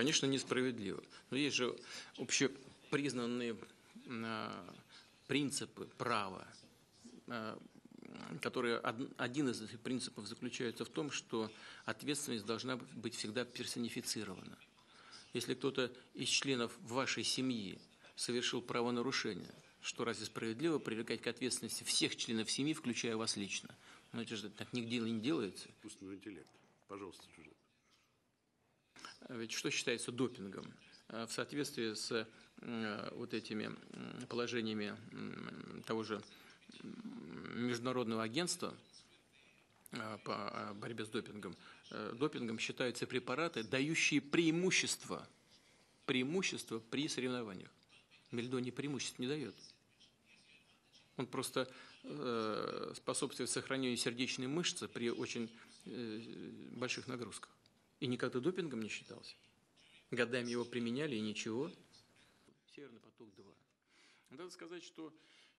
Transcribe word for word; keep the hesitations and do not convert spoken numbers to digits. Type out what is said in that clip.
Конечно, несправедливо. Но есть же общепризнанные э, принципы права, э, которые, один из этих принципов заключается в том, что ответственность должна быть всегда персонифицирована. Если кто-то из членов вашей семьи совершил правонарушение, что разве справедливо привлекать к ответственности всех членов семьи, включая вас лично? Но это же так нигде не делается. Искусственный интеллект. Пожалуйста, сюжет. Ведь что считается допингом? В соответствии с вот этими положениями того же Международного агентства по борьбе с допингом, допингом считаются препараты, дающие преимущество, преимущество при соревнованиях. Мельдоний преимуществ не дает. Он просто способствует сохранению сердечной мышцы при очень больших нагрузках. И никогда допингом не считался. Годами его применяли, и ничего. Северный поток-два. Надо сказать, что